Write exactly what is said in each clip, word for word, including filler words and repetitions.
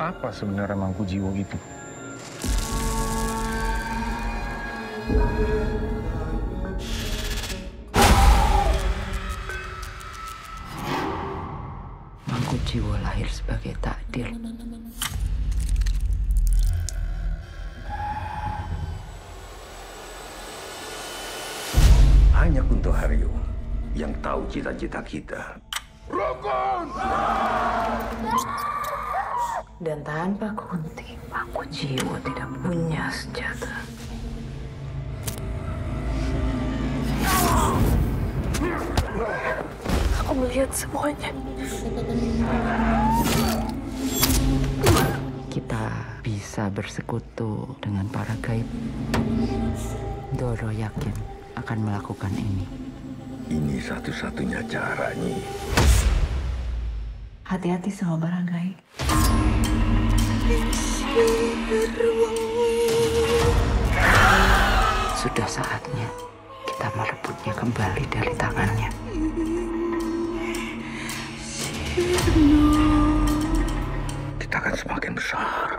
Apa sebenarnya Mangku Jiwo itu? Mangku Jiwo lahir sebagai takdir. Hanya Kunto Haryo yang tahu cita-cita kita. Rukun! Dan tanpa Kunti, Mangku Jiwo tidak punya senjata. Aku melihat semuanya. Kita bisa bersekutu dengan para gaib. Doro yakin akan melakukan ini. Ini satu-satunya cara, Nyi. Hati-hati sama barang gaib. Sudah saatnya kita merebutnya kembali dari tangannya. Kita akan semakin besar.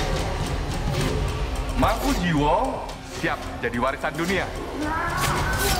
Mangku Jiwo siap jadi warisan dunia.